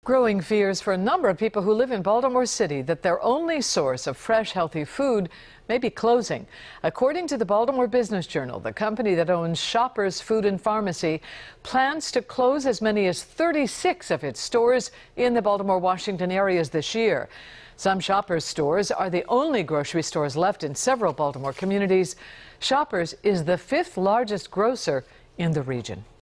Growing fears for a number of people who live in Baltimore City that their only source of fresh, healthy food may be closing. According to the Baltimore Business Journal, the company that owns Shoppers Food and Pharmacy plans to close as many as 36 of its stores in the Baltimore, Washington areas this year. Some Shoppers stores are the only grocery stores left in several Baltimore communities. Shoppers is the 5th largest grocer in the region.